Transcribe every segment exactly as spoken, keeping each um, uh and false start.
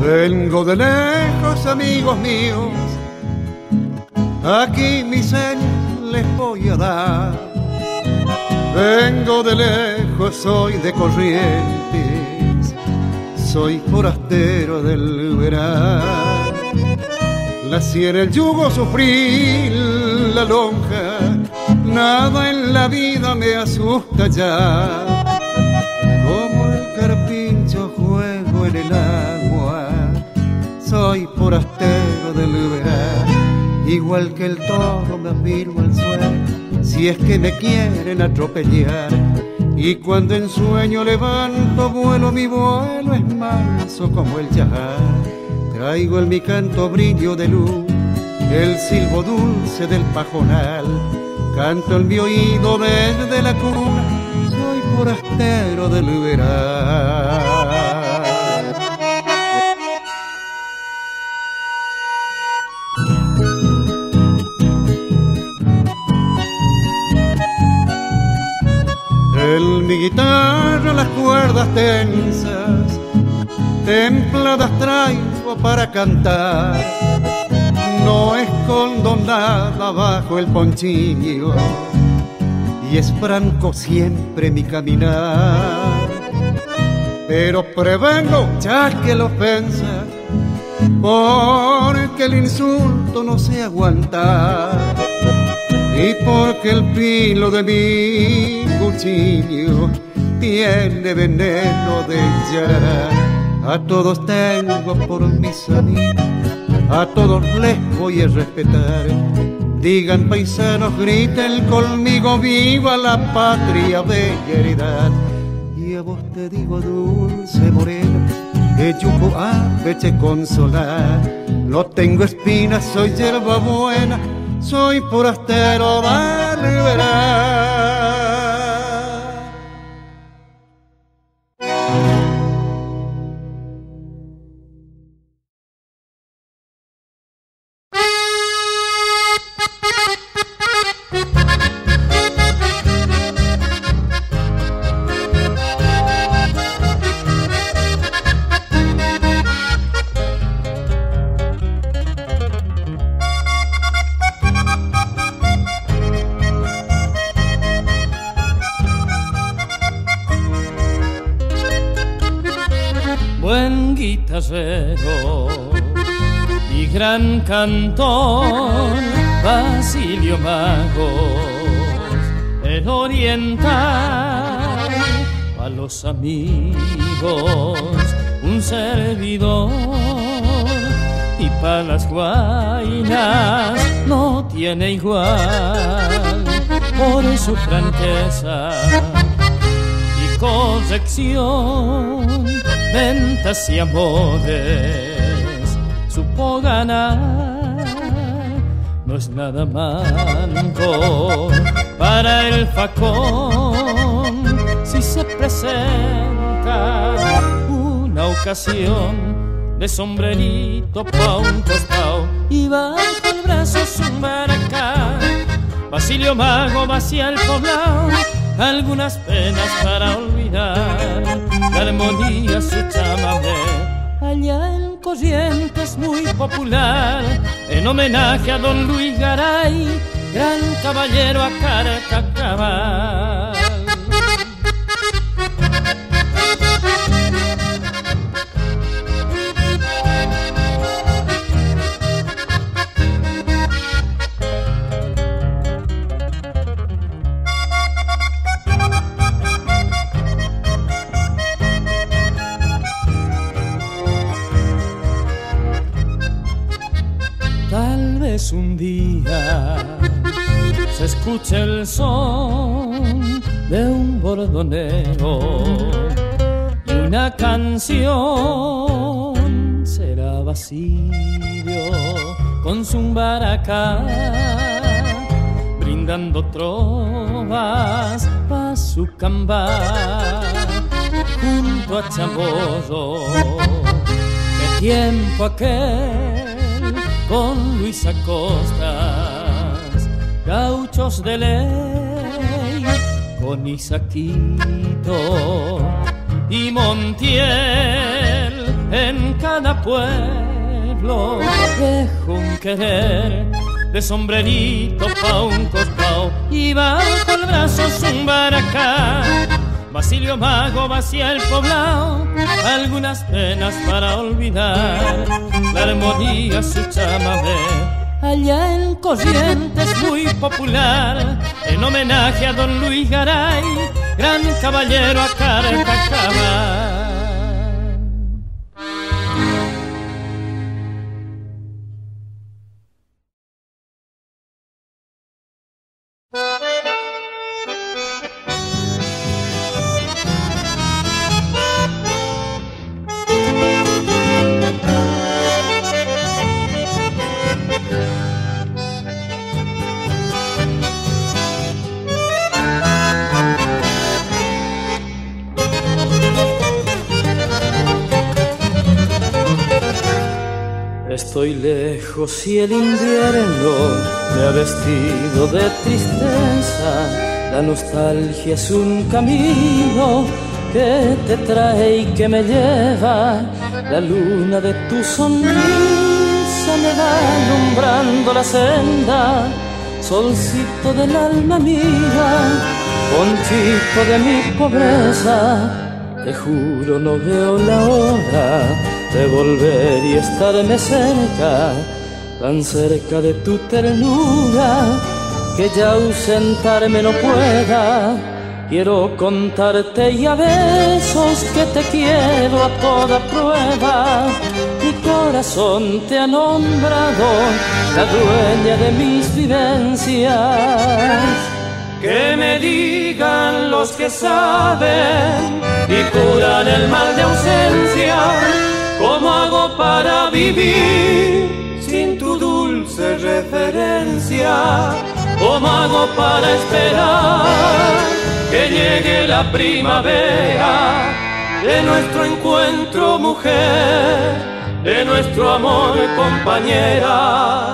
Vengo de lejos, amigos míos, aquí mis señas les voy a dar. Vengo de lejos, soy de Corrientes, soy forastero del verano. Nací en el yugo, sufrí la lonja, nada en la vida me asusta ya. Como el carpincho juego en el agua, soy forastero del verano. Igual que el toro me afirmo al suelo, si es que me quieren atropellar. Y cuando en sueño levanto vuelo, mi vuelo es manso como el yahar. Traigo en mi canto brillo de luz, el silbo dulce del pajonal. Canto en mi oído desde la cuna, soy forastero del verano. En mi guitarra las cuerdas tensas, templadas traigo para cantar. No escondo nada bajo el ponchillo y es franco siempre mi caminar. Pero prevengo ya que la ofensa, porque el insulto no sé aguantar. Y porque el filo de mi cuchillo tiene veneno de yarará. A todos tengo por mis amigos, a todos les voy a respetar. Digan paisanos, griten conmigo, viva la patria bella heredad. Y a vos te digo, dulce morena, que yuco aveche consolar. No tengo espinas, soy hierba buena, soy forastero del verano. Y gran cantor Basilio Magos, el oriental, a los amigos un servidor, y para las guainas no tiene igual por su franqueza y corrección, ventas y amores supo ganar. No es nada manco para el facón si se presenta una ocasión de sombrerito pa' un costado y bajo el brazo su maracá. Basilio Mago va hacia el poblado, algunas penas para olvidar, la armonía su chamamé. Allá en Corrientes muy popular, en homenaje a don Luis Garay, gran caballero a carta cabal. Un día se escucha el son de un bordonero y una canción. Será Basilio con su baracá brindando trovas pa' su camba junto a Chamorro. De tiempo aquel con Luis Acostas, gauchos de ley, con Isaquito y Montiel, en cada pueblo. Dejo un querer de sombrerito pa' un costado y bajo el brazo un baracá. Basilio Mago vacía el poblado, algunas penas para olvidar. La armonía su chamamé allá en Corrientes muy popular, en homenaje a don Luis Garay, gran caballero a Carcajama. Estoy lejos y el invierno me ha vestido de tristeza. La nostalgia es un camino que te trae y que me lleva. La luna de tu sonrisa me va alumbrando la senda. Solcito del alma mía, conchito de mi pobreza, te juro no veo la hora de volver y estarme cerca, tan cerca de tu ternura, que ya ausentarme no pueda. Quiero contarte y a besos que te quiero a toda prueba. Mi corazón te ha nombrado la dueña de mis vivencias. Que me digan los que saben y curan el mal de ausencia, ¿cómo hago para vivir sin tu dulce referencia? ¿Cómo hago para esperar que llegue la primavera de nuestro encuentro, mujer, de nuestro amor, compañera?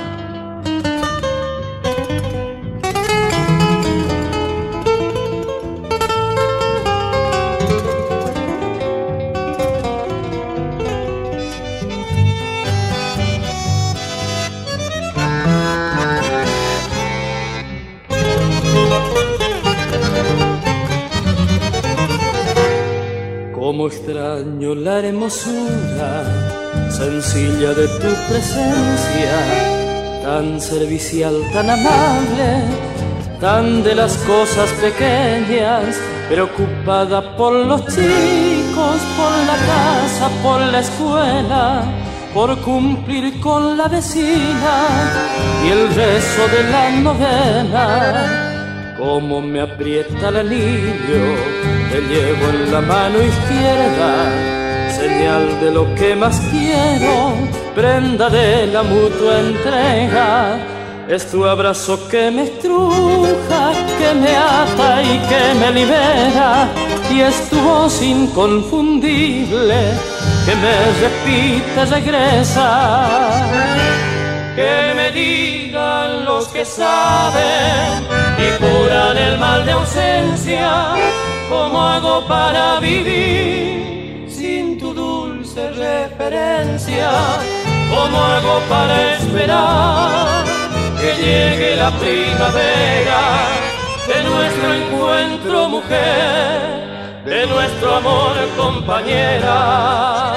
Cómo extraño la hermosura sencilla de tu presencia, tan servicial, tan amable, tan de las cosas pequeñas, preocupada por los chicos, por la casa, por la escuela, por cumplir con la vecina y el rezo de la novena. Cómo me aprieta el anillo, te llevo en la mano izquierda, señal de lo que más quiero, prenda de la mutua entrega. Es tu abrazo que me estruja, que me ata y que me libera, y es tu voz inconfundible que me repite, regresa. Que me digan los que saben y curan el mal de ausencia, ¿cómo hago para vivir sin tu dulce referencia? ¿Cómo hago para esperar que llegue la primavera de nuestro encuentro, mujer, de nuestro amor, compañera?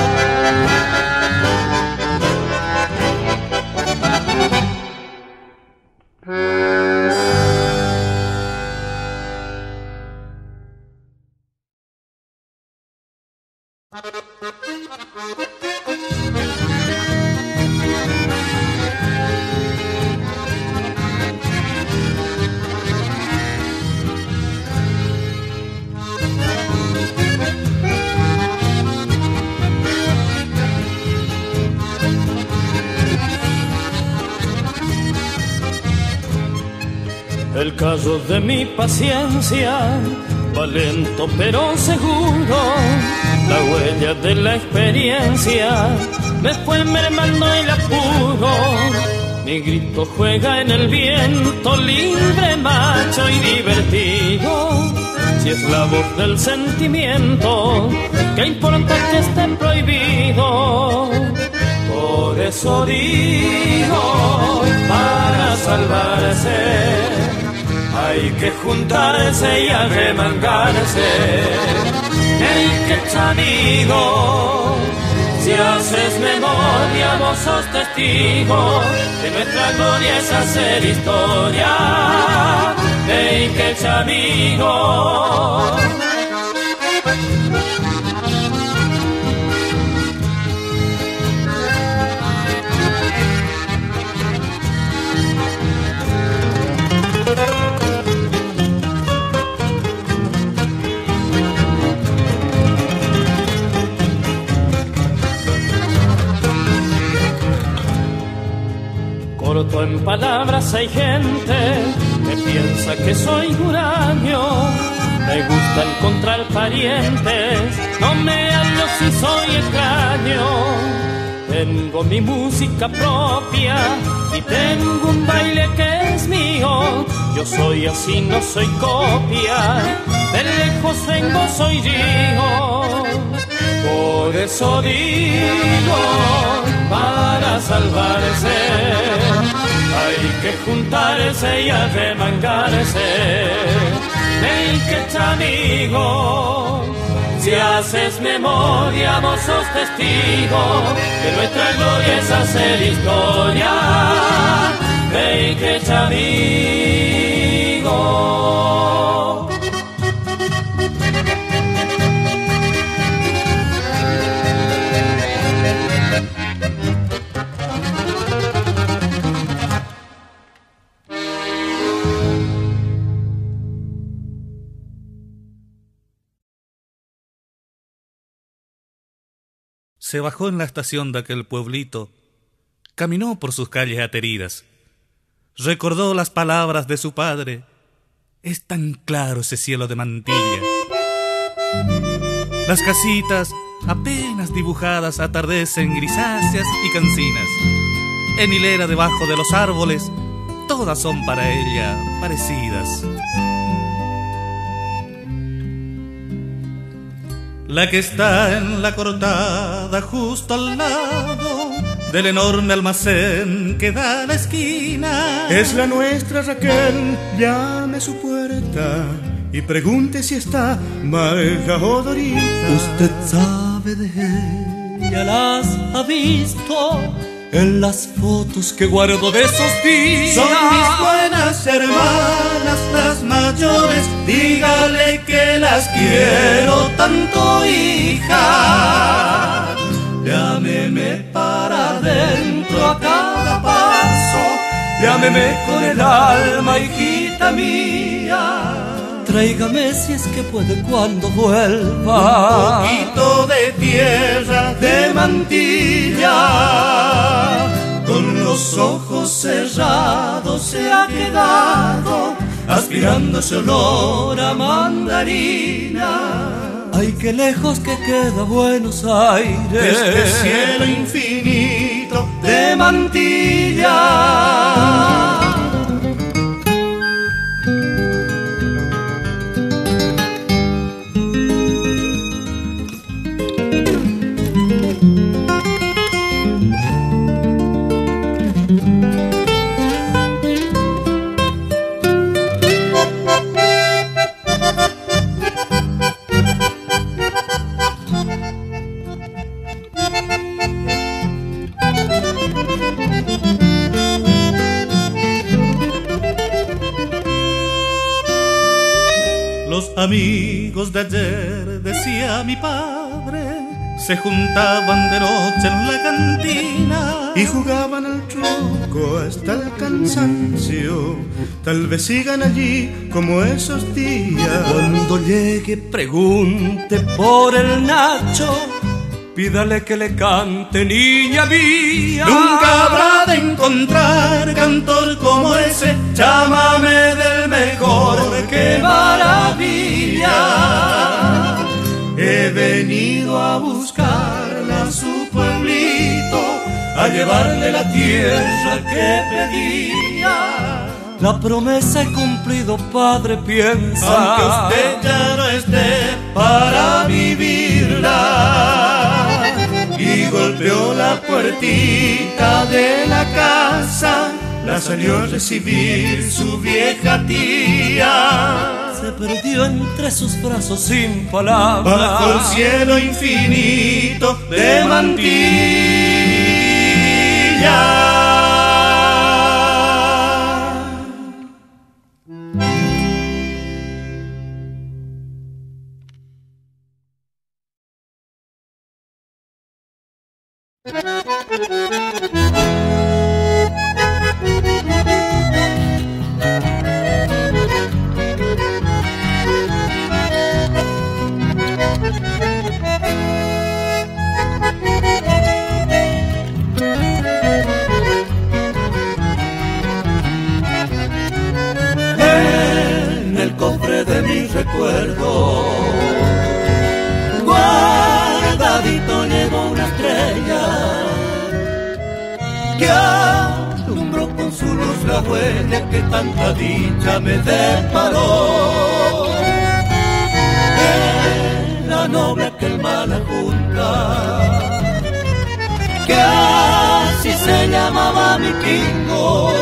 El carro de mi paciencia va lento pero seguro, la huella de la experiencia me fue mermando el apuro. Mi grito juega en el viento, libre, macho y divertido. Si es la voz del sentimiento, ¿qué importa que esté prohibido? Por eso digo, para salvarse hay que juntarse y arremangarse. Hey, que amigo, si haces memoria, vos sos testigo de nuestra gloria es hacer historia. Hey, que amigo. Corto en palabras hay gente que piensa que soy huraño. Me gusta encontrar parientes, no me hallo si soy extraño. Tengo mi música propia y tengo un baile que es mío. Yo soy así, no soy copia, de lejos vengo, soy yo. Por eso digo, para salvarse hay que juntarse y arremangarse. Ven que amigo, si haces memoria, vos sos testigo que nuestra gloria es hacer historia. Ven que amigo. Se bajó en la estación de aquel pueblito, caminó por sus calles ateridas, recordó las palabras de su padre. Es tan claro ese cielo de mantilla. Las casitas, apenas dibujadas, atardecen grisáceas y cansinas. En hilera debajo de los árboles, todas son para ella parecidas. La que está en la cortada justo al lado del enorme almacén que da a la esquina es la nuestra Raquel. Llame a su puerta y pregunte si está Marga o Dorita. Usted sabe de ella, las ha visto en las fotos que guardo de esos días. Son mis buenas hermanas, las mayores. Dígale que las quiero tanto, hija. Llámeme para adentro a cada paso, llámeme con el alma, hijita mía. Tráigame si es que puede cuando vuelva un poquito de tierra de mantilla. Con los ojos cerrados se ha quedado aspirando ese olor a mandarina. Ay, qué lejos que queda Buenos Aires de este cielo infinito de mantilla. Los amigos de ayer, decía mi padre, se juntaban de noche en la cantina y jugaban al truco hasta el cansancio. Tal vez sigan allí como esos días. Cuando llegue pregunte por el Nacho, pídale que le cante, niña mía. Nunca habrá de encontrar cantor como ese. Llámame del mejor, qué maravilla. He venido a buscarla a su pueblito, a llevarle la tierra que pedía. la promesa he cumplido, padre, piensa. Aunque usted ya no esté para vivirla. Y golpeó la puertita de la casa, la salió a recibir su vieja tía. Se perdió entre sus brazos sin palabras, bajo el cielo infinito de mantilla. En el cofre de mis recuerdos, guardadito llevo una estrella que alumbró con su luz la huella que tanta dicha me deparó. Era noble aquel Malajunta, que así se llamaba mi pingo.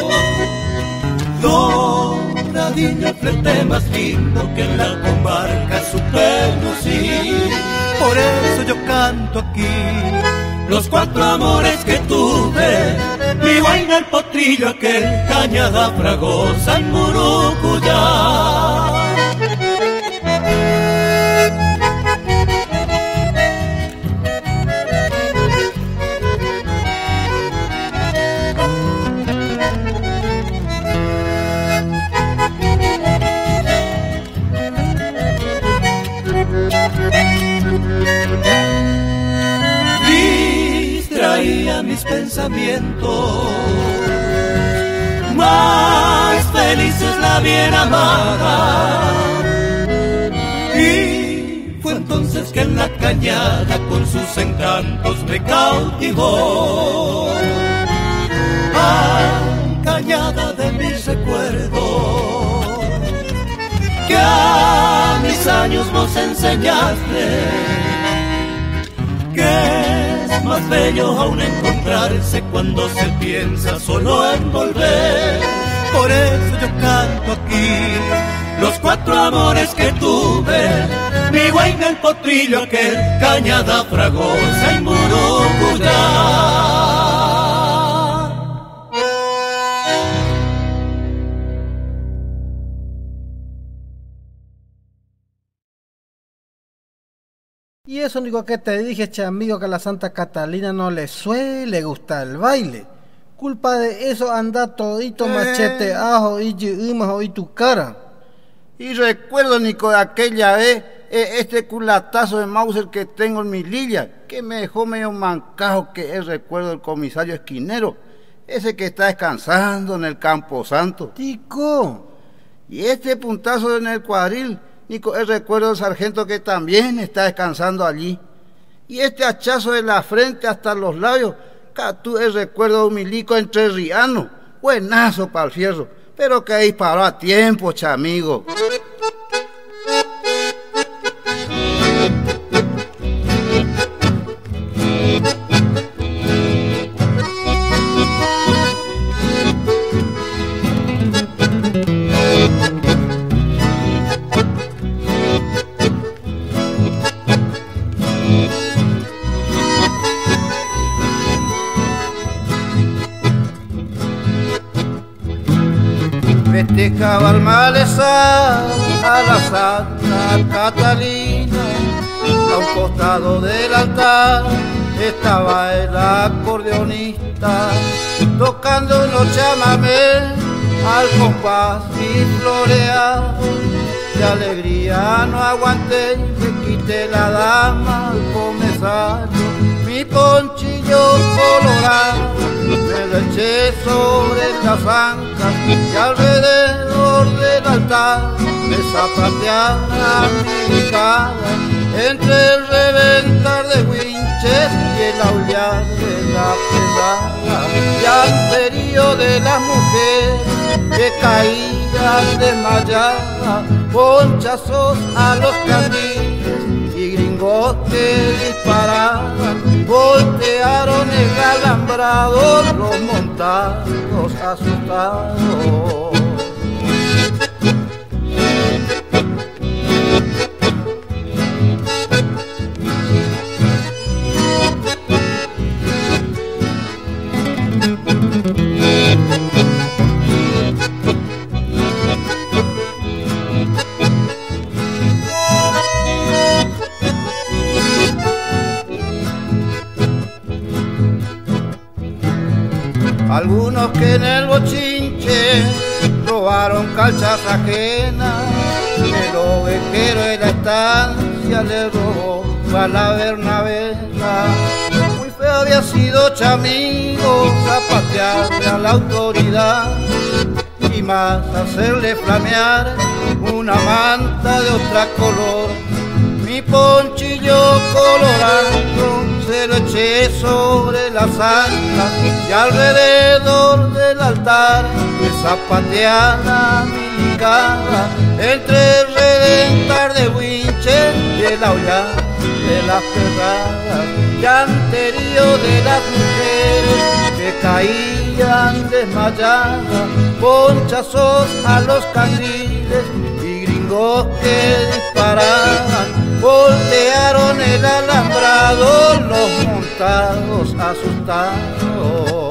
Doradillo el flete más lindo que en la comarca supe lucir. Por eso yo canto aquí los cuatro amores que tuve: mi guaina, el potrillo, aquel cañada fragosa y Murucuyá. Distraía mis pensamientos, más feliz es la bien amada. Y fue entonces que en la cañada con sus encantos me cautivó. Ay, cañada de mis recuerdos, que a mis años vos enseñaste que es más bello aún encontrarse cuando se piensa solo en volver. Por eso yo canto aquí los cuatro amores que tuve: mi guaina, el potrillo, aquel cañada fragosa y Murucuyá. Y eso único que te dije, che amigo, que a la Santa Catalina no le suele gustar el baile. Culpa de eso anda todito machete, ajo y yumajo y tu cara. Y recuerdo, Nico, de aquella vez, este culatazo de Mauser que tengo en mi lilla, que me dejó medio mancajo, que es recuerdo del comisario Esquinero, ese que está descansando en el Campo Santo. Tico. Y este puntazo en el cuadril, Nico, es recuerdo del sargento que también está descansando allí. Y este hachazo de la frente hasta los labios, Catú, es recuerdo de un milico entrerriano, buenazo para el fierro, pero que disparó a tiempo, chamigo. Festejaba al malezar a la Santa Catalina, a un costado del altar estaba el acordeonista, tocando unos chamamés al compás y florear. De alegría no aguanté, le quité la dama al comisario, mi ponchillo colorado me lo eché sobre las ancas y alrededor del altar de zapatear angelicadas entre el reventar de winches y el aullar de la perrada, llanterío de las mujeres que caían desmayadas, ponchazos a los carriles y gringos que disparaban, voltearon el alambrado los montados asustados. Algunos que en el bochinche robaron calzas ajenas, el ovejero de la estancia le robó a la Bernabela. Muy feo había sido Chamigo zapatearle a la autoridad y más hacerle flamear una manta de otra color. Mi ponchillo colorado se lo eché sobre las anclas y alrededor del altar me zapatea la milicada, entre el redentar de winches y el aullar de las perradas, llanterío de las mujeres que caían desmayadas, ponchazos a los candiles y gringos que disparaban, voltearon el alambrado los montados asustados.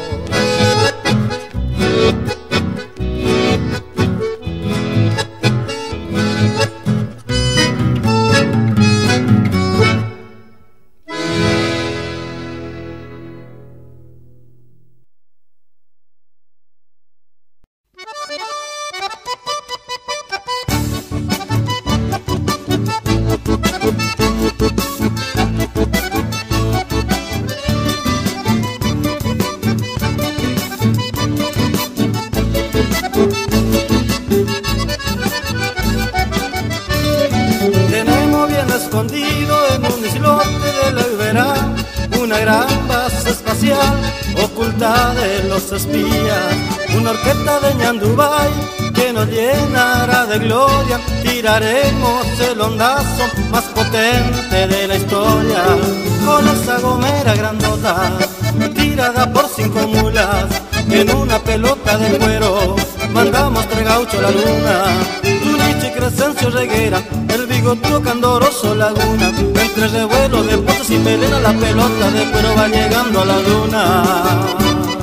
Espías, una orquesta de Ñandubay que nos llenará de gloria. Tiraremos el ondazo más potente de la historia con esa gomera grandota tirada por cinco mulas en una pelota de cuero. Mandamos tres gauchos a la luna, Tuniche, Crescencio, Reguera, el bigotudo Candoroso, Laguna. Entre revuelo de pozos y melena la pelota de cuero va llegando a la luna.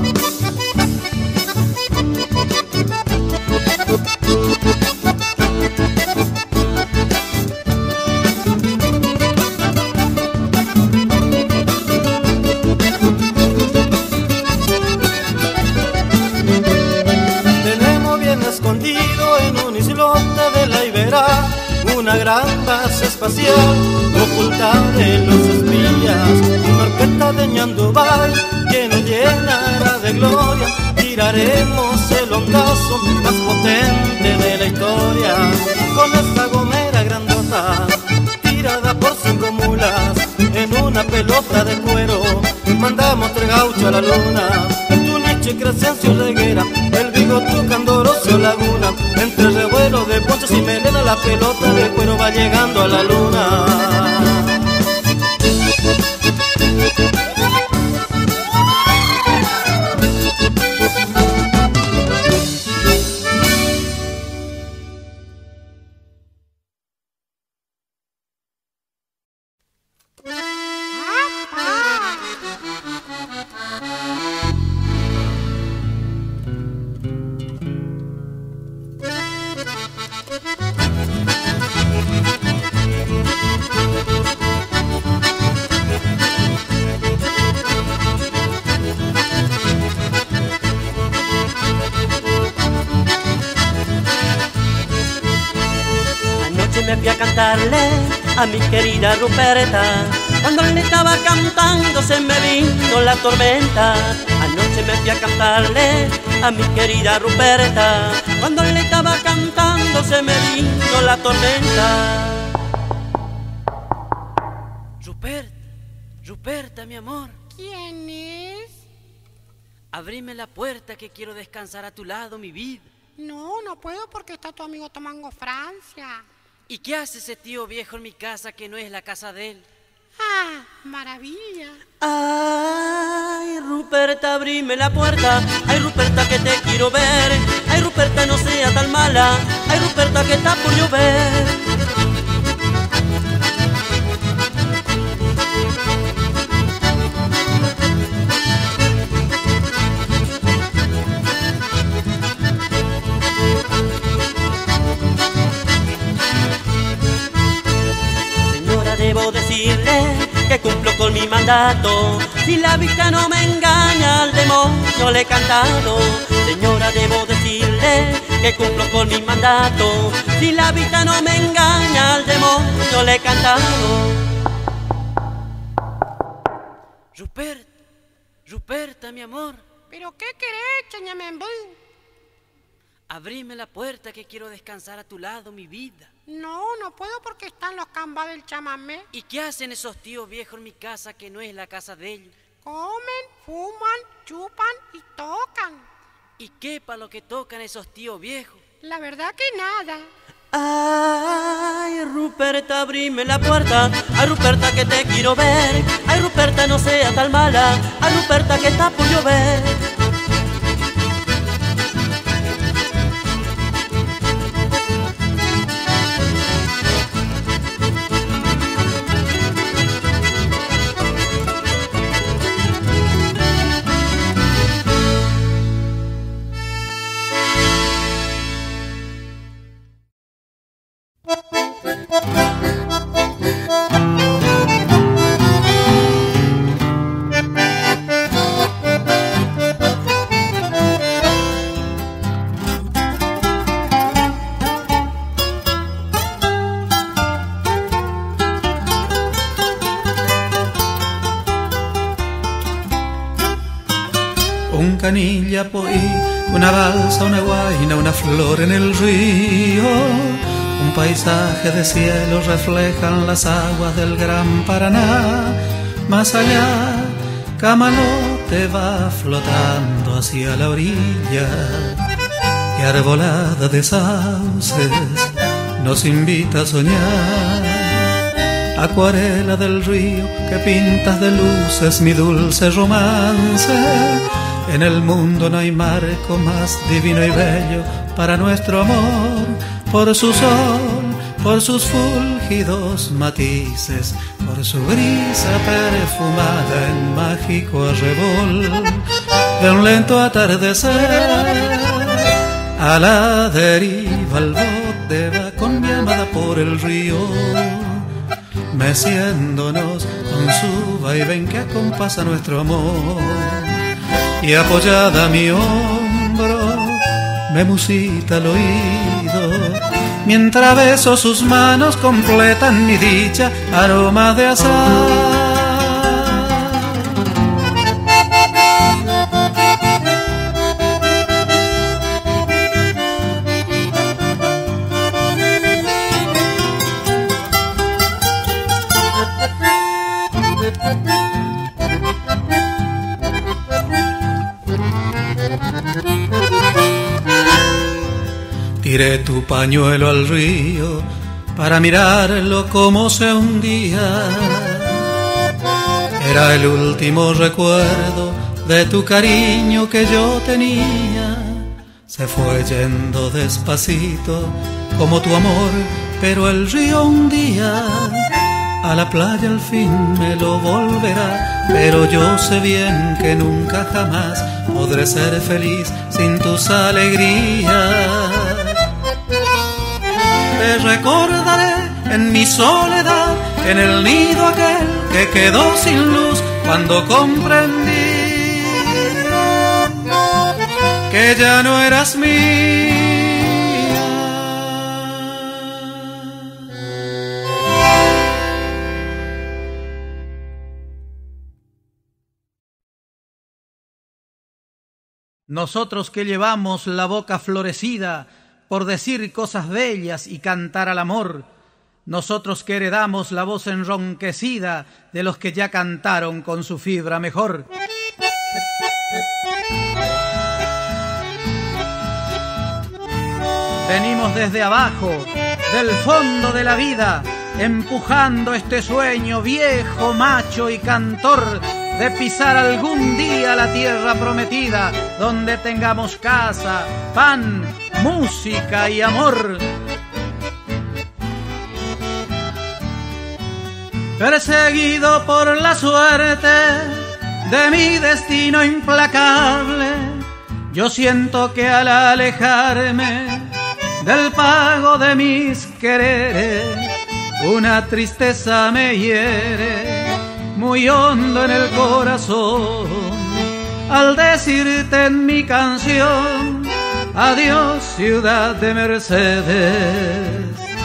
Una gran base espacial oculta de los espías, una orquesta de Ñandubay que nos llenará de gloria. Tiraremos el ondazo más potente de la historia con esta gomera grandota tirada por cinco mulas en una pelota de cuero. Mandamos tres gauchos a la luna, Tuniche, Crescencio, Reguera, el bigotudo Candoroso, Laguna. Entre revuelo de ponchos y melena la pelota de cuero va llegando a la luna. Me fui a cantarle a mi querida Ruperta, cuando le estaba cantando se me vino la tormenta. Anoche me fui a cantarle a mi querida Ruperta, cuando le estaba cantando se me vino la tormenta. Ruperta, mi amor. ¿Quién es? Abrime la puerta que quiero descansar a tu lado, mi vida. No, no puedo porque está tu amigo tomando Francia. ¿Y qué hace ese tío viejo en mi casa que no es la casa de él? Ah, maravilla. Ay, Ruperta, abrime la puerta. Ay, Ruperta, que te quiero ver. Ay, Ruperta, no sea tan mala. Ay, Ruperta, que está por llover. Debo decirle que cumplo con mi mandato. Si la vista no me engaña, al demonio le he cantado. Señora, debo decirle que cumplo con mi mandato. Si la vista no me engaña, al demonio le he cantado. Rupert, Ruperta, mi amor. ¿Pero qué querés, Chañamembú? Abrime la puerta que quiero descansar a tu lado, mi vida. No, no puedo porque están los cambas del chamamé. ¿Y qué hacen esos tíos viejos en mi casa que no es la casa de ellos? Comen, fuman, chupan y tocan. ¿Y qué para lo que tocan esos tíos viejos? La verdad que nada. Ay, Ruperta, abrime la puerta. Ay, Ruperta, que te quiero ver. Ay, Ruperta, no sea tan mala. Ay, Ruperta, que está por llover. Un canilla poi, una balsa, una guaina, una flor en el río, un paisaje de cielo reflejan las aguas del gran Paraná. Más allá, Camalote va flotando hacia la orilla, y arbolada de sauces nos invita a soñar. Acuarela del río que pintas de luces mi dulce romance. En el mundo no hay marco más divino y bello para nuestro amor, por su sol, por sus fúlgidos matices, por su brisa perfumada en mágico arrebol de un lento atardecer. A la deriva el bote va con mi amada por el río, meciéndonos con su vaivén que acompasa nuestro amor. Y apoyada a mi hombro me musita el oído, mientras beso sus manos completan mi dicha, aroma de azahar. Tiré tu pañuelo al río para mirarlo como se hundía. Era el último recuerdo de tu cariño que yo tenía. Se fue yendo despacito como tu amor, pero el río un día a la playa al fin me lo volverá. Pero yo sé bien que nunca jamás podré ser feliz sin tus alegrías. Te recordaré en mi soledad, en el nido aquel que quedó sin luz, cuando comprendí que ya no eras mía. Nosotros que llevamos la boca florecida por decir cosas bellas y cantar al amor, nosotros que heredamos la voz enronquecida de los que ya cantaron con su fibra mejor. Venimos desde abajo, del fondo de la vida, empujando este sueño viejo, macho y cantor, de pisar algún día la tierra prometida, donde tengamos casa, pan, música y amor. Perseguido por la suerte de mi destino implacable, yo siento que al alejarme del pago de mis quereres, una tristeza me hiere muy hondo en el corazón, al decirte en mi canción, adiós ciudad de Mercedes.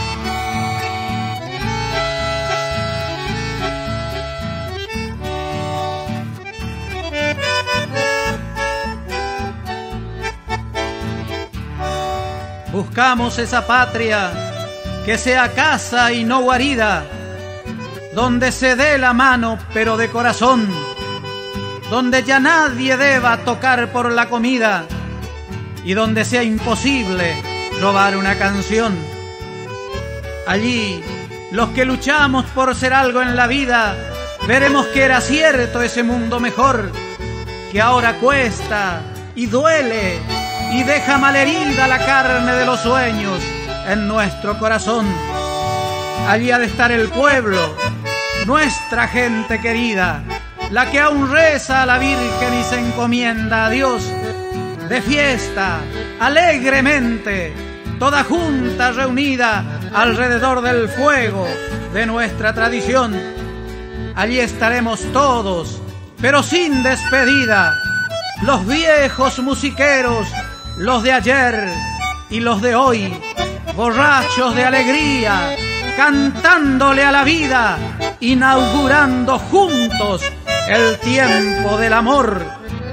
Buscamos esa patria que sea casa y no guarida, donde se dé la mano pero de corazón, donde ya nadie deba tocar por la comida y donde sea imposible robar una canción. Allí, los que luchamos por ser algo en la vida, veremos que era cierto ese mundo mejor, que ahora cuesta y duele y deja malherida la carne de los sueños en nuestro corazón. Allí ha de estar el pueblo, nuestra gente querida, la que aún reza a la Virgen y se encomienda a Dios, de fiesta, alegremente, toda junta reunida alrededor del fuego de nuestra tradición. Allí estaremos todos, pero sin despedida, los viejos musiqueros, los de ayer y los de hoy, borrachos de alegría, cantándole a la vida, inaugurando juntos el tiempo del amor.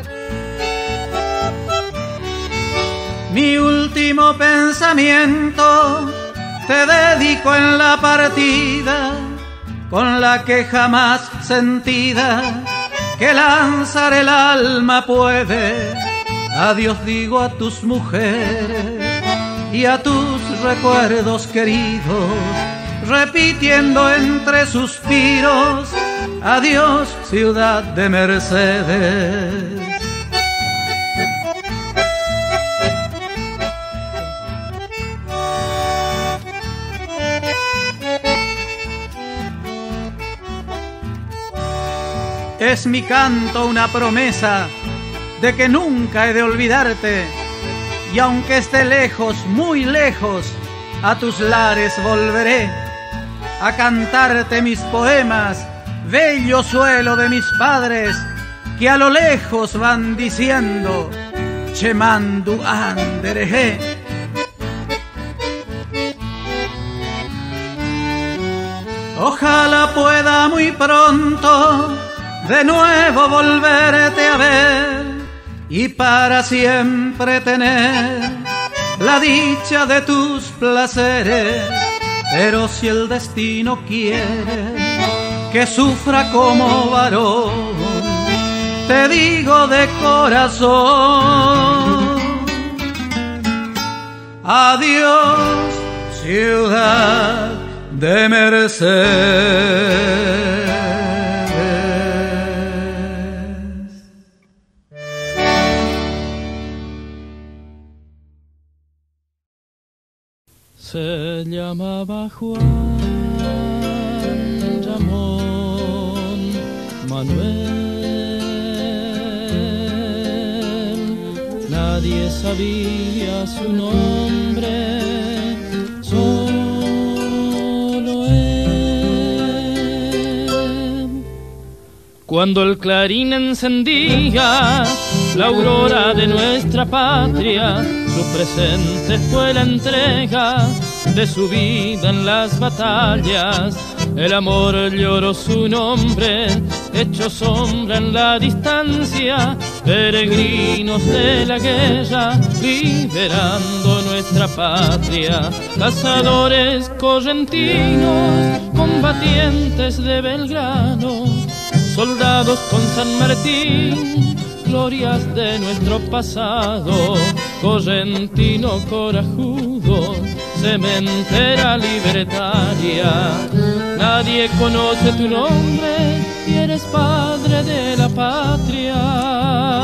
Mi último pensamiento te dedico en la partida, con la que jamás sentida que lanzar el alma puede. Adiós digo a tus mujeres y a tus recuerdos queridos, repitiendo entre suspiros, adiós ciudad de Mercedes. Es mi canto una promesa de que nunca he de olvidarte, y aunque esté lejos, muy lejos, a tus lares volveré a cantarte mis poemas, bello suelo de mis padres, que a lo lejos van diciendo Chemandu andereje. Ojalá pueda muy pronto de nuevo volverte a ver y para siempre tener la dicha de tus placeres. Pero si el destino quiere que sufra como varón, te digo de corazón, adiós ciudad de Mercedes. Se llamaba Juan Ramón Manuel, nadie sabía su nombre, solo él. Cuando el clarín encendía la aurora de nuestra patria, su presente fue la entrega de su vida en las batallas. El amor lloró su nombre, hecho sombra en la distancia, peregrinos de la guerra, liberando nuestra patria, cazadores correntinos, combatientes de Belgrano, soldados con San Martín, glorias de nuestro pasado, correntino corajudo, cementera libertaria. Nadie conoce tu nombre y eres padre de la patria.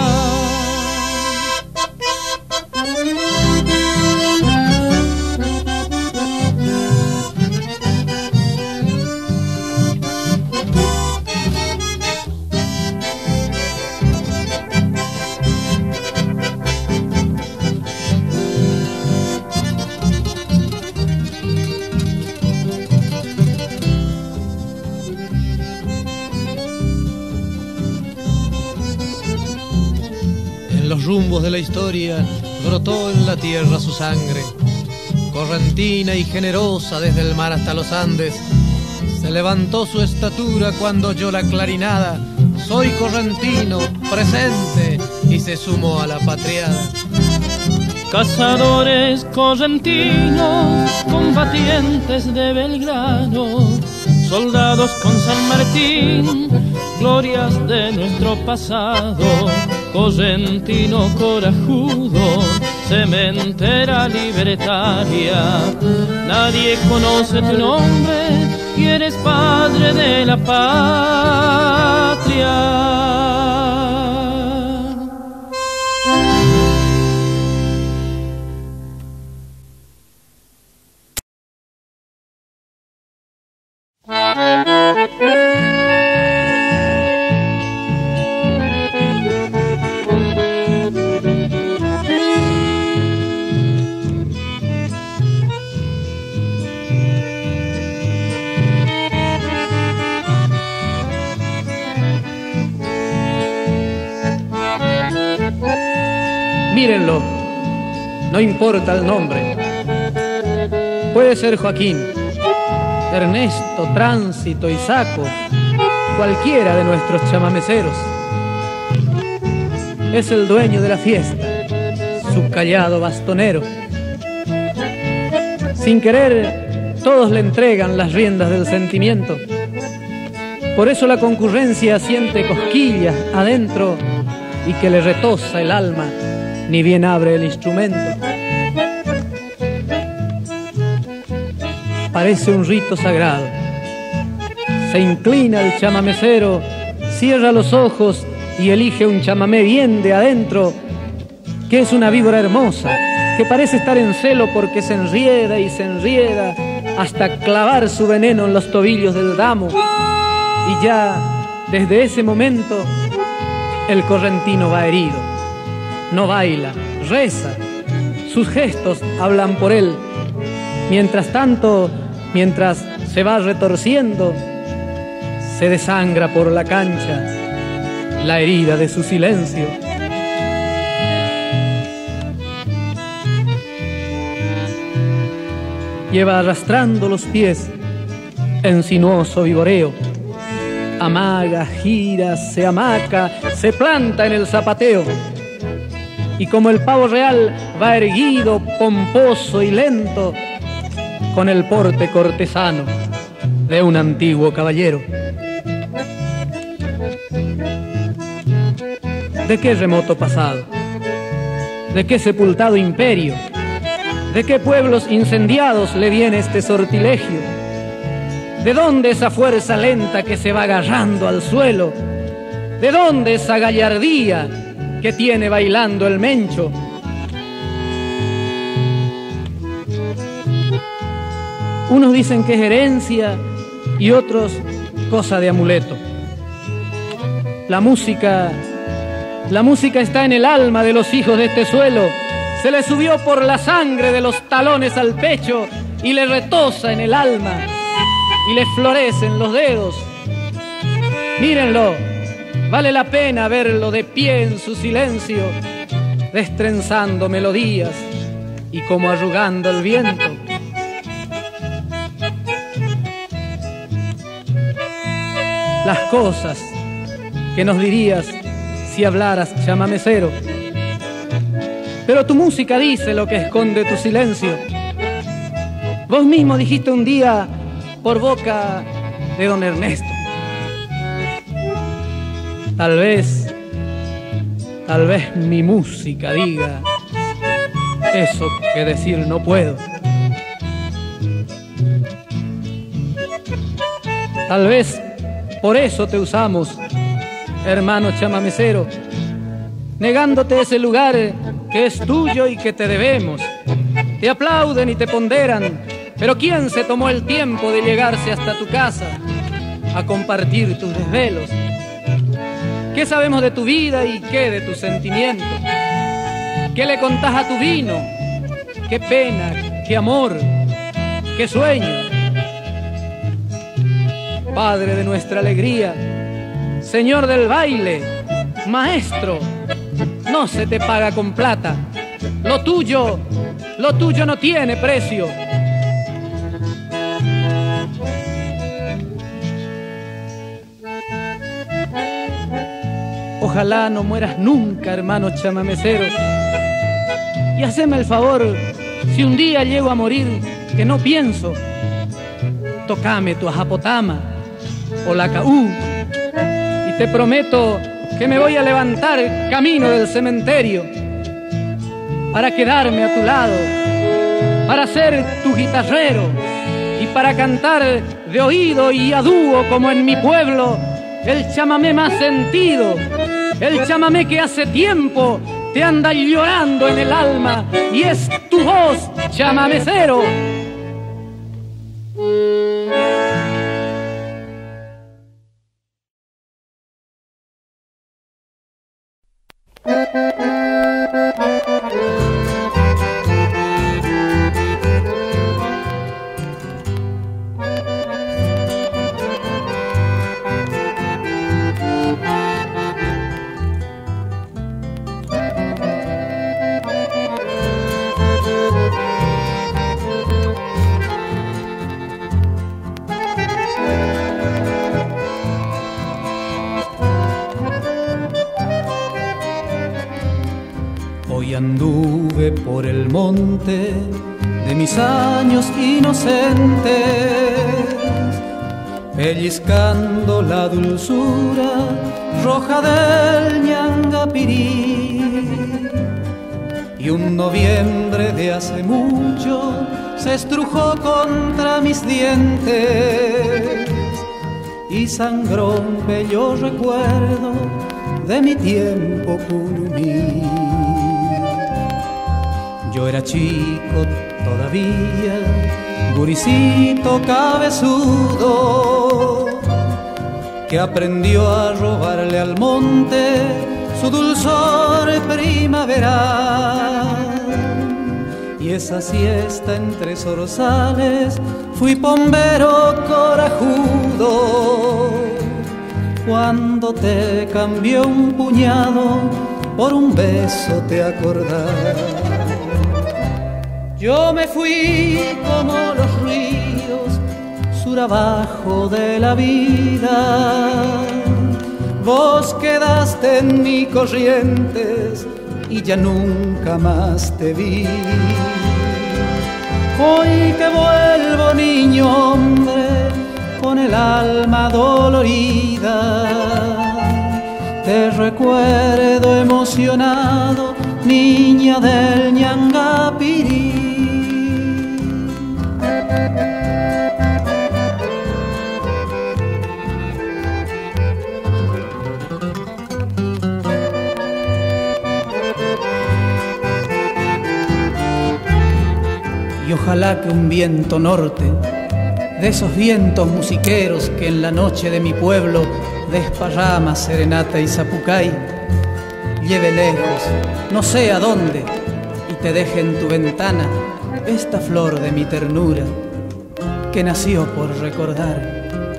Rumbos de la historia brotó en la tierra su sangre, correntina y generosa desde el mar hasta los Andes. Se levantó su estatura cuando oyó la clarinada, soy correntino, presente, y se sumó a la patriada. Cazadores correntinos, combatientes de Belgrano, soldados con San Martín, glorias de nuestro pasado, correntino corajudo, cementera libertaria. Nadie conoce tu nombre y eres padre de la patria. Mírenlo, no importa el nombre. Puede ser Joaquín, Ernesto, Tránsito, Isaco, cualquiera de nuestros chamameceros. Es el dueño de la fiesta, su callado bastonero. Sin querer, todos le entregan las riendas del sentimiento. Por eso la concurrencia siente cosquillas adentro y que le retosa el alma, ni bien abre el instrumento. Parece un rito sagrado. Se inclina el chamamecero, cierra los ojos y elige un chamamé bien de adentro, que es una víbora hermosa, que parece estar en celo porque se enrieda y se enrieda hasta clavar su veneno en los tobillos del damo. Y ya, desde ese momento, el correntino va herido. No baila, reza, sus gestos hablan por él. Mientras tanto, mientras se va retorciendo, se desangra por la cancha la herida de su silencio. Lleva arrastrando los pies en sinuoso viboreo. Amaga, gira, se hamaca, se planta en el zapateo. Y como el pavo real va erguido, pomposo y lento, con el porte cortesano de un antiguo caballero. ¿De qué remoto pasado? ¿De qué sepultado imperio? ¿De qué pueblos incendiados le viene este sortilegio? ¿De dónde esa fuerza lenta que se va agarrando al suelo? ¿De dónde esa gallardía que tiene bailando el mencho? Unos dicen que es herencia y otros cosa de amuleto. La música, la música está en el alma de los hijos de este suelo. Se le subió por la sangre de los talones al pecho y le retosa en el alma y le florecen los dedos. Mírenlo, vale la pena verlo de pie en su silencio, destrenzando melodías y como arrugando el viento. Las cosas que nos dirías si hablaras, chamamecero. Pero tu música dice lo que esconde tu silencio. Vos mismo dijiste un día por boca de don Ernesto: Tal vez, tal vez mi música diga eso que decir no puedo. Tal vez por eso te usamos, hermano chamamecero, negándote ese lugar que es tuyo y que te debemos. Te aplauden y te ponderan, pero ¿quién se tomó el tiempo de llegarse hasta tu casa a compartir tus desvelos? ¿Qué sabemos de tu vida y qué de tus sentimientos? ¿Qué le contás a tu vino? ¿Qué pena, qué amor, qué sueño? Padre de nuestra alegría, señor del baile, maestro, no se te paga con plata. Lo tuyo, lo tuyo no tiene precio. Ojalá no mueras nunca, hermano chamamecero. Y haceme el favor, si un día llego a morir, que no pienso, tocame tu ajapotama o la caú, y te prometo que me voy a levantar camino del cementerio para quedarme a tu lado, para ser tu guitarrero y para cantar de oído y a dúo como en mi pueblo el chamamé más sentido, el chamamé que hace tiempo te anda llorando en el alma y es tu voz, chamamecero. Anduve por el monte de mis años inocentes, pellizcando la dulzura roja del ñangapirí. Y un noviembre de hace mucho se estrujó contra mis dientes y sangró un bello recuerdo de mi tiempo curumí. Yo era chico todavía, guricito cabezudo, que aprendió a robarle al monte su dulzor primaveral. Y esa siesta entre zorzales fui pombero corajudo, cuando te cambió un puñado por un beso, te acordás. Yo me fui como los ríos, sur abajo de la vida. Vos quedaste en mis corrientes y ya nunca más te vi. Hoy que vuelvo, niño hombre, con el alma dolorida, te recuerdo emocionado, niña del ñangapirí. Y ojalá que un viento norte, de esos vientos musiqueros que en la noche de mi pueblo desparrama serenata y zapucay, lleve lejos, no sé a dónde, y te deje en tu ventana esta flor de mi ternura que nació por recordar.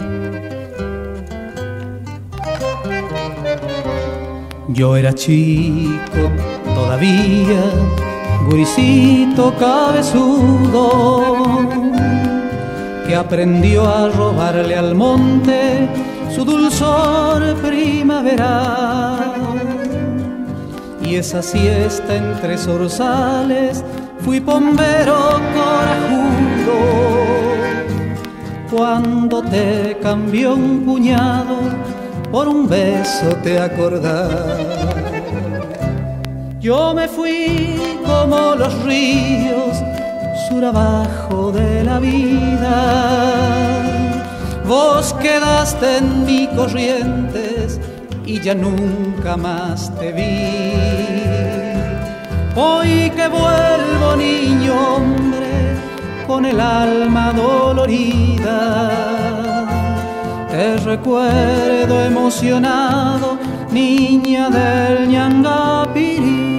Yo era chico todavía, guricito cabezudo, que aprendió a robarle al monte su dulzor primaveral. y esa siesta entre zorzales fui bombero corajudo. Cuando te cambió un puñado por un beso te acordás. Yo me fui como los ríos sur abajo de la vida. Vos quedaste en mi corrientes y ya nunca más te vi. Hoy que vuelvo niño hombre con el alma dolorida, te recuerdo emocionado, niña del Ñangapirí.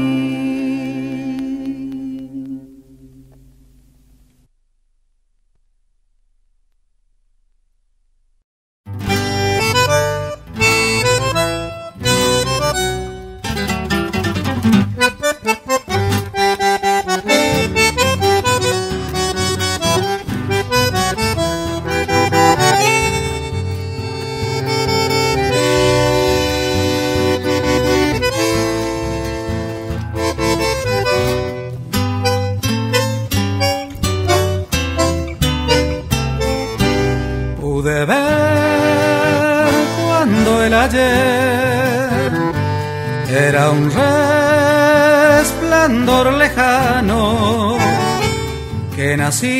Pude ver cuando el ayer era un resplandor lejano que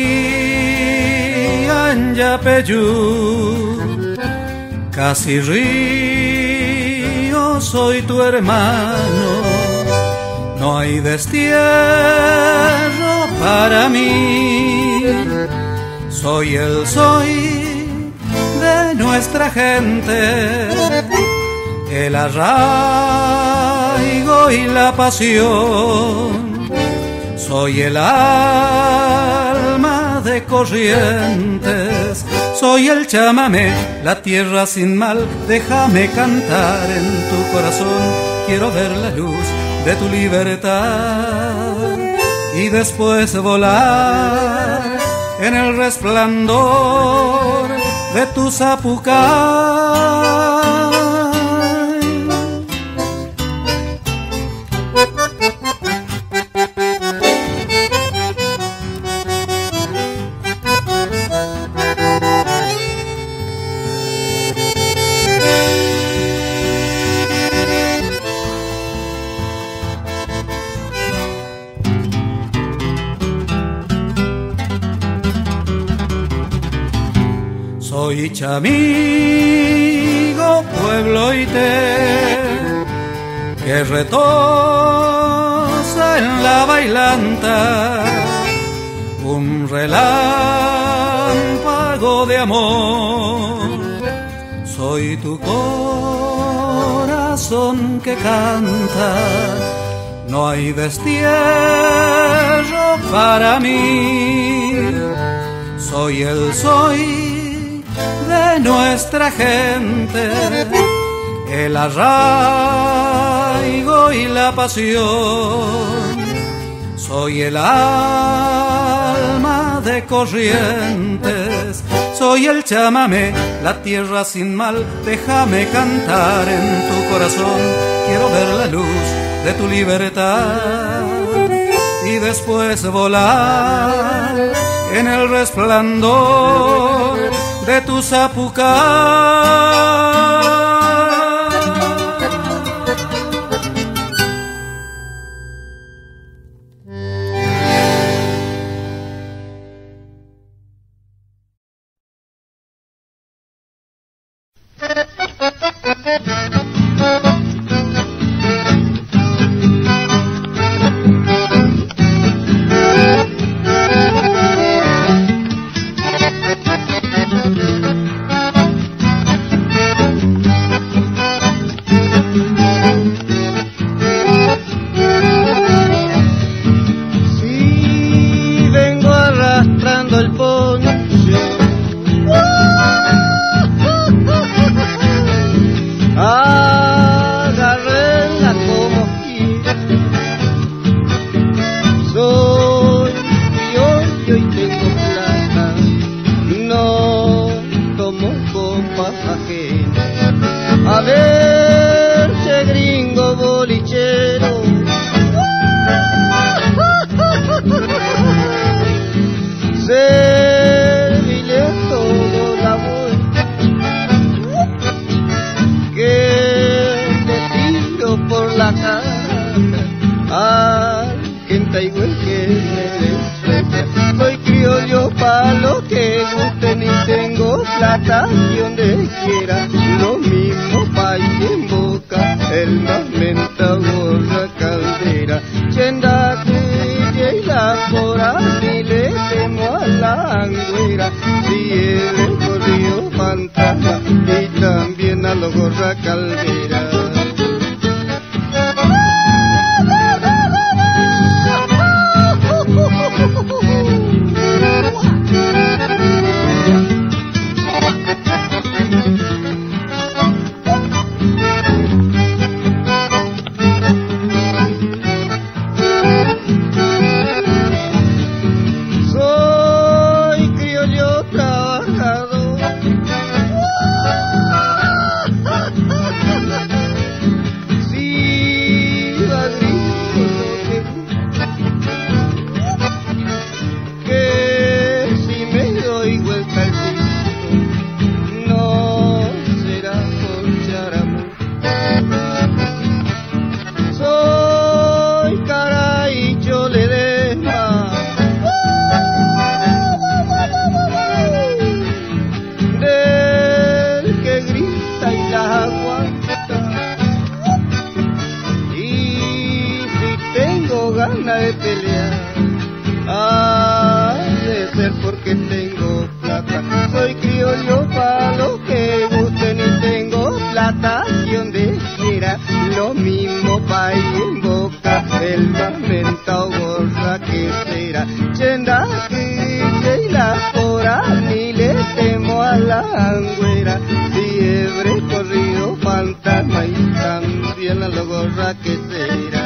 nacía en Yapeyú. Casi río, soy tu hermano, no hay destierro para mí. Soy el soy de nuestra gente, el arraigo y la pasión. Soy el alma de Corrientes, soy el chamamé, la tierra sin mal. Déjame cantar en tu corazón, quiero ver la luz de tu libertad y después volar en el resplandor de tu zapucay. Soy chamigo, pueblo ité, que retosa en la bailanta un relámpago de amor. Soy tu corazón que canta, no hay destierro para mí. Soy el soy de nuestra gente, el arraigo y la pasión. Soy el alma de Corrientes, soy el chamamé, la tierra sin mal. Déjame cantar en tu corazón, quiero ver la luz de tu libertad y después volar en el resplandor de tu zapucay. pa' lo que guste, ni tengo plata y donde quiera, lo mismo país en boca, el más menta gorra caldera, chenda que la fora, ni le temo a la angüera, si el corrido fantasma y también a los gorra caldera. De pelear, ha de ser porque tengo plata. Soy criollo pa' lo que guste, ni tengo plata y donde quiera, lo mismo pa' ir en boca, el más mentao gorra que será. Chenda que y la fora, ni le temo a la angüera, fiebre corrido fantasma y también a la gorra que será.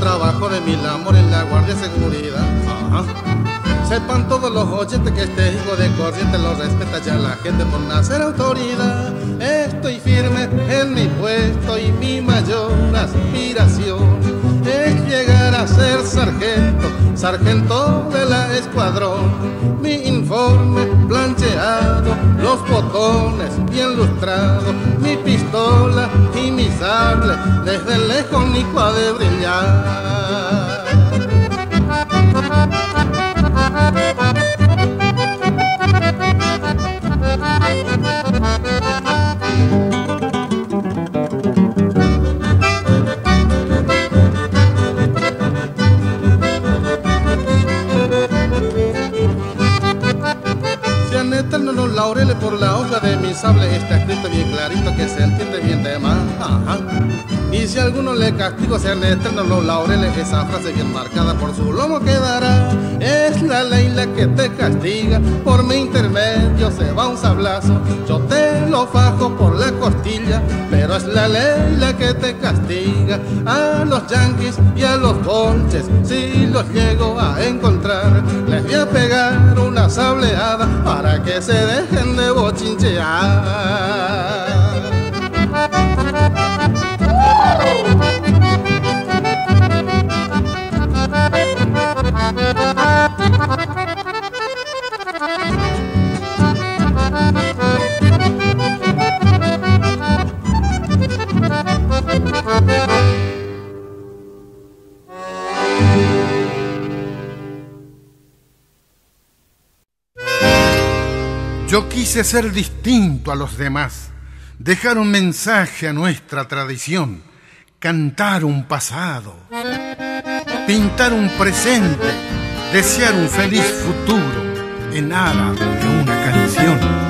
trabajo de mil amores en la Guardia de Seguridad. Ajá. Sepan todos los oyentes que este hijo de corriente lo respeta ya la gente por nacer autoridad. Estoy firme en mi puesto y mi mayor aspiración es llegar a ser sargento, sargento de la escuadrón. Mi informe plancheado, los botones bien lustrados, mi pistola y mi sable desde lejos ni ha de brillar. Sean eternos los laureles por la hoja de mi sable, está escrito bien clarito que se entiende bien de más. Ajá. Y si a alguno le castigo, sean eternos los laureles, esa frase bien marcada por su lomo quedará. Es la ley la que te castiga, por mi intermedio se va un sablazo. Yo te lo fajo por la costilla, pero es la ley la que te castiga. A los yanquis y a los bonches, si los llego a encontrar, les voy a pegar una sableada para que se dejen de bochinchear. Yo quise ser distinto a los demás, dejar un mensaje a nuestra tradición, cantar un pasado, pintar un presente, desear un feliz futuro en aras de una canción.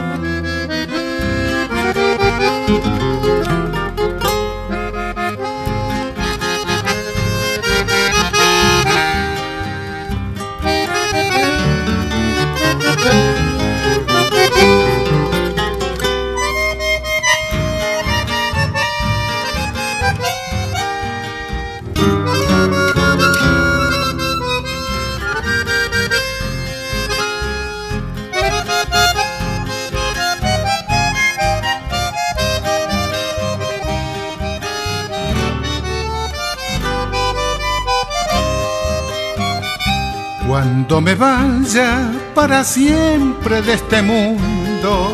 Cuando me vaya para siempre de este mundo,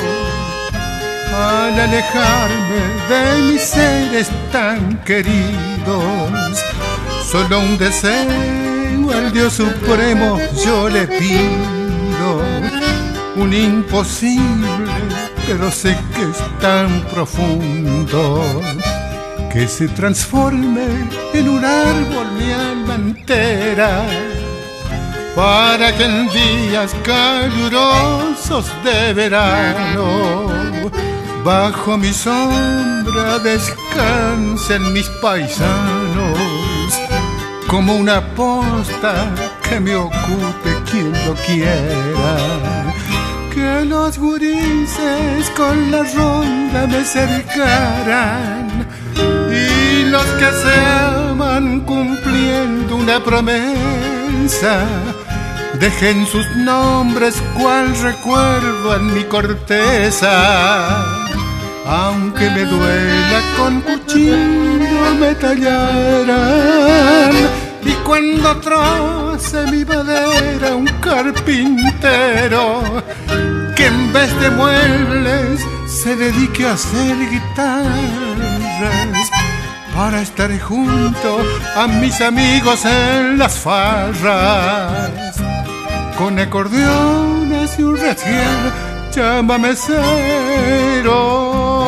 al alejarme de mis seres tan queridos, solo un deseo al Dios Supremo yo le pido, un imposible, pero sé que es tan profundo, que se transforme en un árbol mi alma entera, para que en días calurosos de verano bajo mi sombra descansen mis paisanos, como una posta que me ocupe quien lo quiera, que los gurises con la ronda me cercaran y los que se aman cumpliendo una promesa dejen sus nombres cual recuerdo en mi corteza, aunque me duela con cuchillo me tallaran, y cuando troce mi madera un carpintero que en vez de muebles se dedique a hacer guitarras, para estar junto a mis amigos en las farras, con acordeones y un recién chamamecero.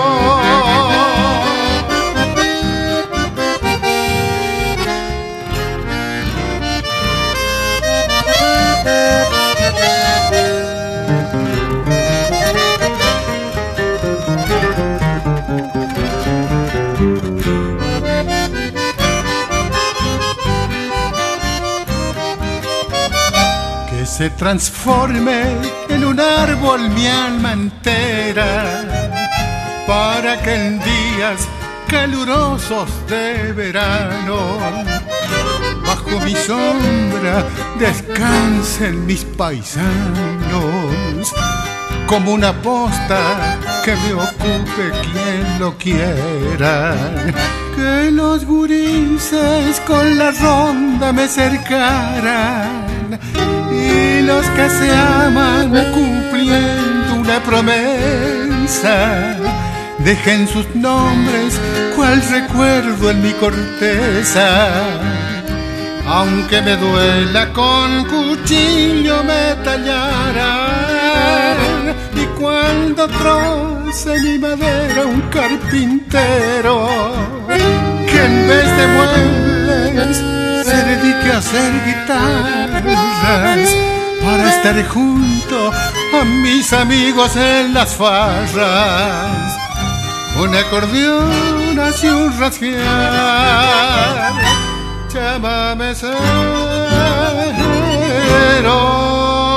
Se transforme en un árbol mi alma entera, para que en días calurosos de verano bajo mi sombra descansen mis paisanos, como una posta que me ocupe quien lo quiera. Que los gurises con la ronda me cercaran y los que se aman cumpliendo una promesa dejen sus nombres cual recuerdo en mi corteza. Aunque me duela con cuchillo me tallaran y cuando troce mi madera un carpintero que en vez de muebles se dedique a hacer guitarras para estar junto a mis amigos en las farras. Un acordeón así un rasguear, chamamecero.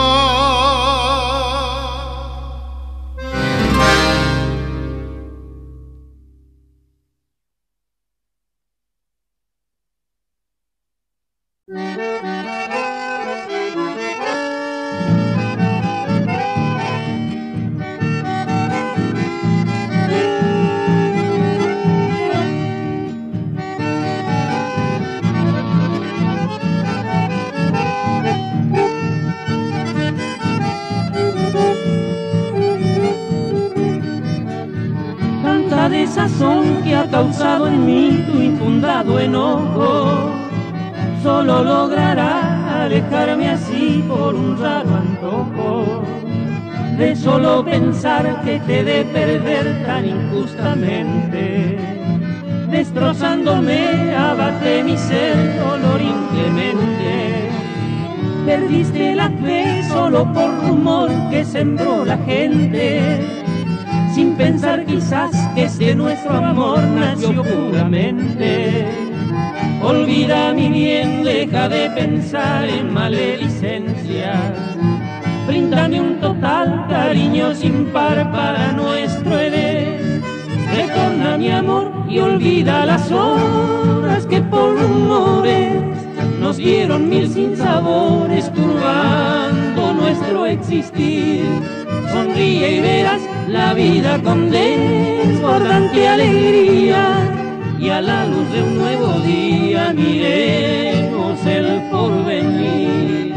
Desazón que ha causado en mí tu infundado enojo, solo logrará alejarme así por un raro antojo de solo pensar que te he de perder tan injustamente. Destrozándome abate mi ser dolor inclemente. Perdiste la fe solo por rumor que sembró la gente, sin pensar quizás que este nuestro amor nació puramente. Olvida mi bien, deja de pensar en maledicencias. Bríndame un total cariño sin par para nuestro Edén. Retorna mi amor y olvida las horas que por rumores nos dieron mil sinsabores, turbando nuestro existir. Sonríe y verás la vida con desbordante alegría, y a la luz de un nuevo día miremos el porvenir.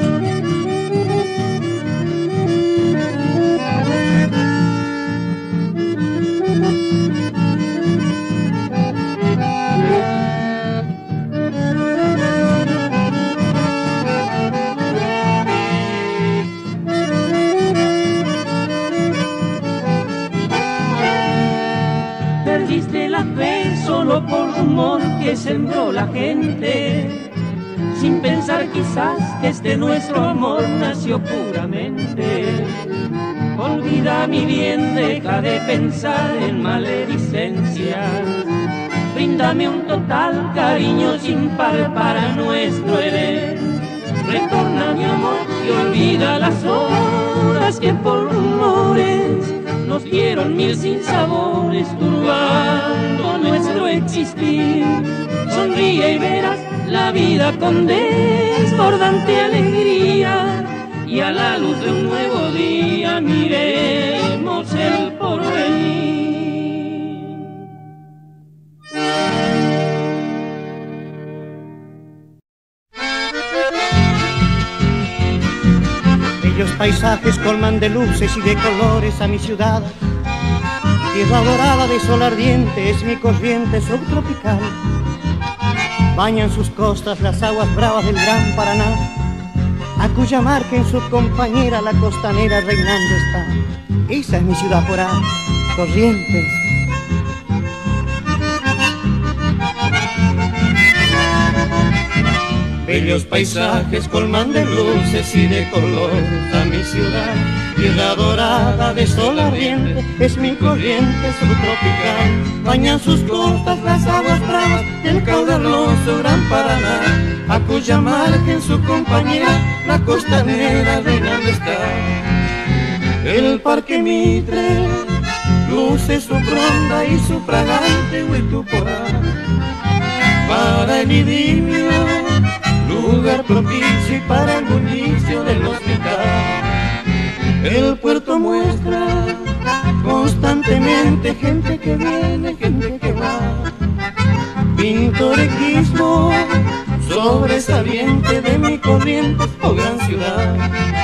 Solo por rumor que sembró la gente, sin pensar quizás que este nuestro amor nació puramente. Olvida mi bien, deja de pensar en maledicencias. Bríndame un total cariño sin par para nuestro Edén. Retorna mi amor y olvida las horas que por rumores nos dieron mil sinsabores, turbando nuestro existir. Sonríe y verás la vida con desbordante alegría, y a la luz de un nuevo día miremos el porvenir. Bellos paisajes colman de luces y de colores a mi ciudad. Tierra dorada de sol ardiente es mi corriente subtropical. Bañan sus costas las aguas bravas del gran Paraná, a cuya margen su compañera la costanera reinando está. Esa es mi ciudad por ahí, Corrientes. Bellos paisajes colman de luces y de colores a mi ciudad. Tierra dorada de sol ardiente es mi corriente subtropical. Bañan sus costas las aguas bravas del caudaloso gran Paraná, a cuya margen su compañera la costanera reinando está. El Parque Mitre luce su fronda y su fragante Huituporá. Para el idilio propicio y para el bullicio del hospital. El puerto muestra constantemente gente que viene, gente que va. Pintoresquismo sobresaliente de mi corriente, oh gran ciudad.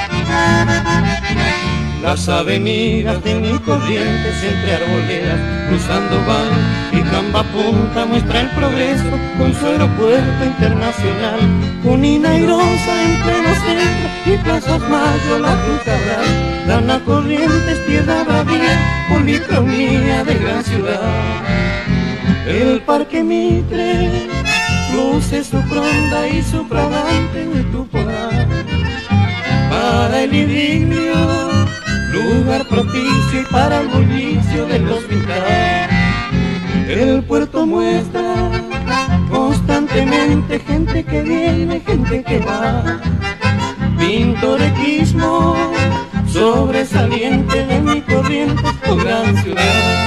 Las avenidas de mi corrientes entre arboledas, cruzando van y Camba Punta muestra el progreso con su aeropuerto internacional. Junina y Rosa en pleno centro y Plazas Mayo, la Cruz Cabral, dan a Corrientes tierra bravía, policromía de gran ciudad. El Parque Mitre luce su fronda y su fragante de tu poder. Para el idilio, lugar propicio y para el bullicio del hospital. El puerto muestra constantemente gente que viene, gente que va. Pintoresquismo sobresaliente de mi corriente, tu gran ciudad.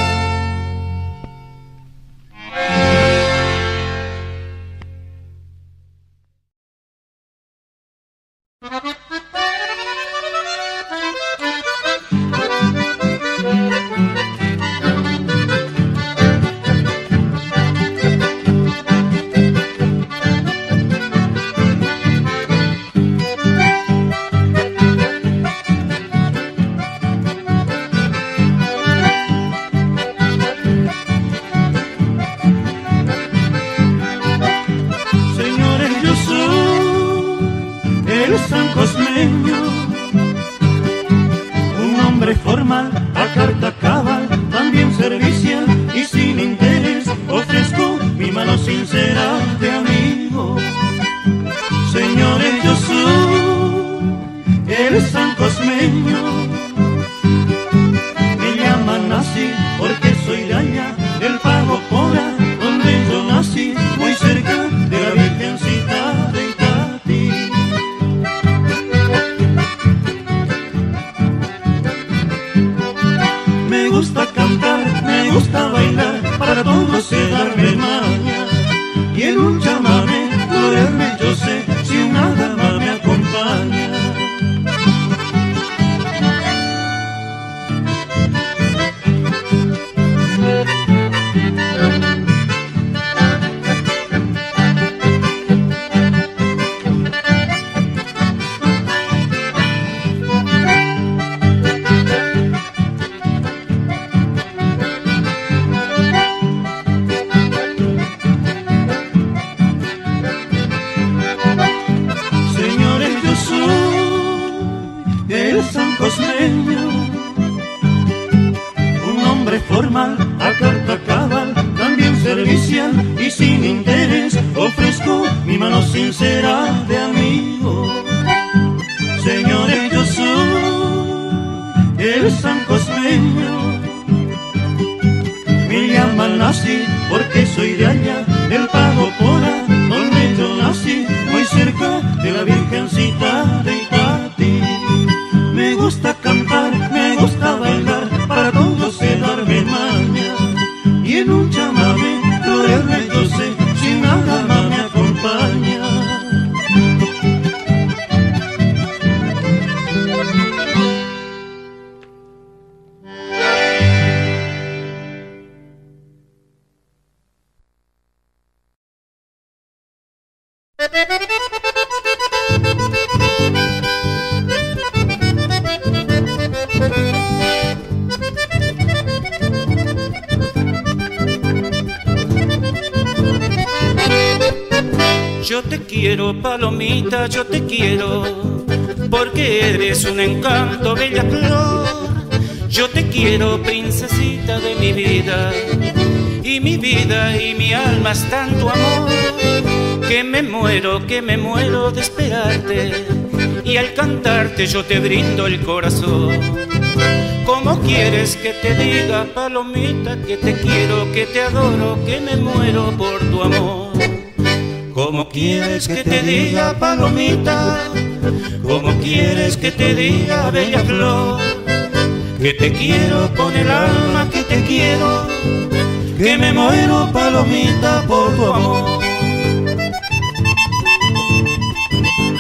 Yo te quiero, palomita, yo te quiero, porque eres un encanto, bella flor. Yo te quiero, princesita de mi vida, y mi vida y mi alma está en tu amor. Que me muero, que me muero de esperarte, y al cantarte yo te brindo el corazón. ¿Cómo quieres que te diga, palomita, que te quiero, que te adoro, que me muero por tu amor? ¿Cómo quieres que te diga, palomita? ¿Cómo quieres que te diga, bella flor? Que te quiero con el alma, que te quiero, que me muero, palomita, por tu amor.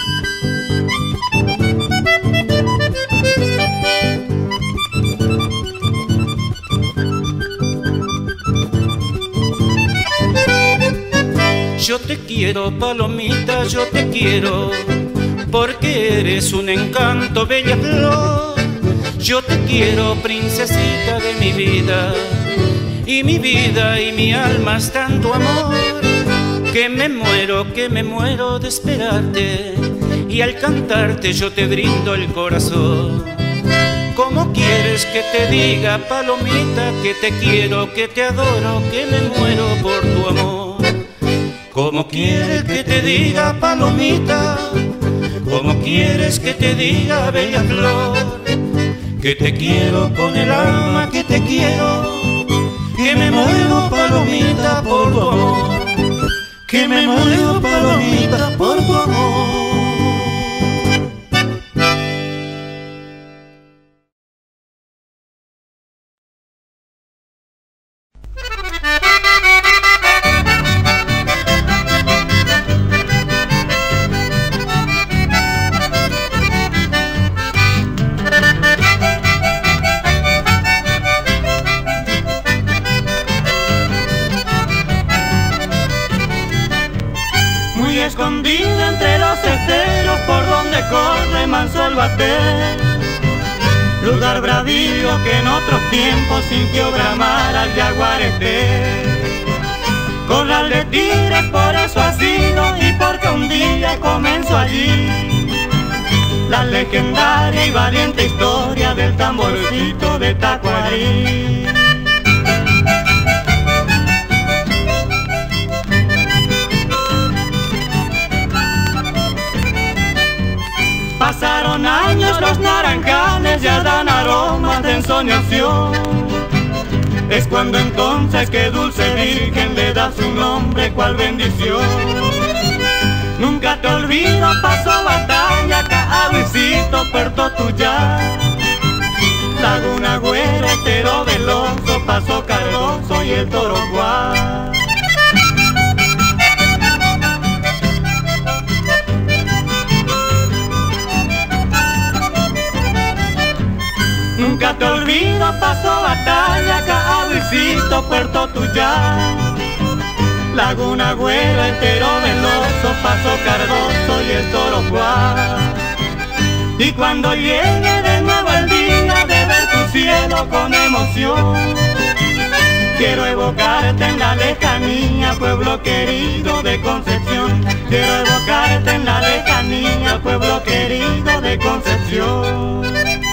quiero, palomita, yo te quiero, porque eres un encanto, bella flor. Yo te quiero, princesita de mi vida, y mi vida y mi alma es tanto amor, que me muero, que me muero de esperarte, y al cantarte yo te brindo el corazón. ¿Cómo quieres que te diga, palomita, que te quiero, que te adoro, que me muero por tu amor? ¿Cómo quieres que te diga, palomita? ¿Cómo quieres que te diga, bella flor? Que te quiero con el alma, que te quiero, que me muero, palomita, por tu amor, que me muero, palomita, por tu amor. Escondida entre los esteros por donde corre manso el bater, lugar bravío que en otros tiempos sintió bramar al yaguareté. Corral de tigres por eso ha sido, y porque un día comenzó allí la legendaria y valiente historia del tamborcito de Tacuarí. Pasaron años, los naranjales ya dan aromas de ensoñación. Es cuando entonces que Dulce Virgen le da su nombre cual bendición. Nunca te olvido, pasó batalla, Caabicito, Puerto Tuyá, Laguna Güera, Estero Veloso, Paso Cardoso y el Toroguá. Nunca te olvido, pasó batalla, Caabicito, Puerto Tuyá, Laguna Güera, Estero Veloso, Paso Cardoso y el Toroguá. Y cuando llegue de nuevo el día de ver tu cielo con emoción, quiero evocarte en la lejanía, pueblo querido de Concepción. Quiero evocarte en la lejanía, pueblo querido de Concepción.